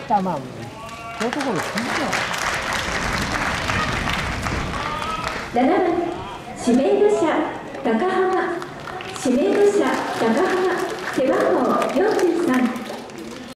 たまん、こういうところ聞い 7番指名打者高浜、指名打者高浜。